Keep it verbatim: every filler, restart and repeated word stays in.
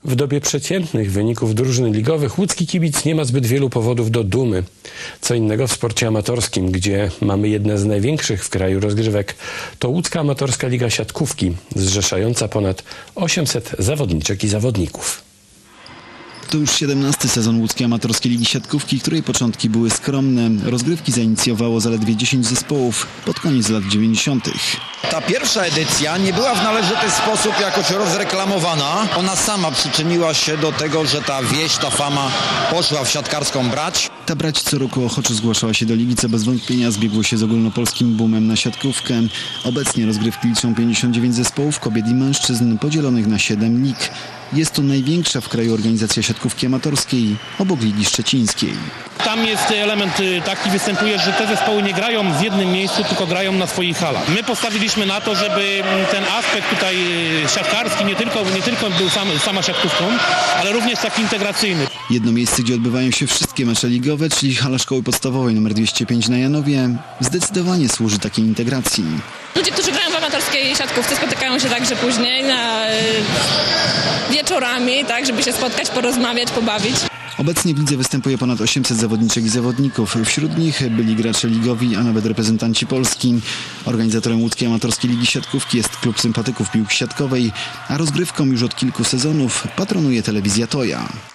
W dobie przeciętnych wyników drużyn ligowych łódzki kibic nie ma zbyt wielu powodów do dumy. Co innego w sporcie amatorskim, gdzie mamy jedne z największych w kraju rozgrywek. To Łódzka Amatorska Liga Siatkówki, zrzeszająca ponad osiemset zawodniczek i zawodników. To już siedemnasty sezon Łódzkiej Amatorskiej Ligi Siatkówki, której początki były skromne. Rozgrywki zainicjowało zaledwie dziesięć zespołów pod koniec lat dziewięćdziesiątych. Ta pierwsza edycja nie była w należyty sposób jakoś rozreklamowana. Ona sama przyczyniła się do tego, że ta wieść, ta fama poszła w siatkarską brać. Ta brać co roku ochoczo zgłaszała się do ligi, co bez wątpienia zbiegło się z ogólnopolskim boomem na siatkówkę. Obecnie rozgrywki liczą pięćdziesiąt dziewięć zespołów kobiet i mężczyzn podzielonych na siedem lig. Jest to największa w kraju organizacja siatkówki amatorskiej obok Ligi Szczecińskiej. Tam jest element taki występuje, że te zespoły nie grają w jednym miejscu, tylko grają na swoich halach. My postawiliśmy na to, żeby ten aspekt tutaj siatkarski nie tylko, nie tylko był sam, sama siatkówką, ale również taki integracyjny. Jedno miejsce, gdzie odbywają się wszystkie mecze ligowe, czyli hala szkoły podstawowej nr dwieście pięć na Janowie, zdecydowanie służy takiej integracji. Ludzie, którzy grają w amatorskiej siatkówce, spotykają się także później na, wieczorami, tak, żeby się spotkać, porozmawiać, pobawić. Obecnie w lidze występuje ponad osiemset zawodniczek i zawodników. Wśród nich byli gracze ligowi, a nawet reprezentanci Polski. Organizatorem Łódzkiej Amatorskiej Ligi Siatkówki jest Klub Sympatyków Piłki Siatkowej, a rozgrywką już od kilku sezonów patronuje telewizja Toja.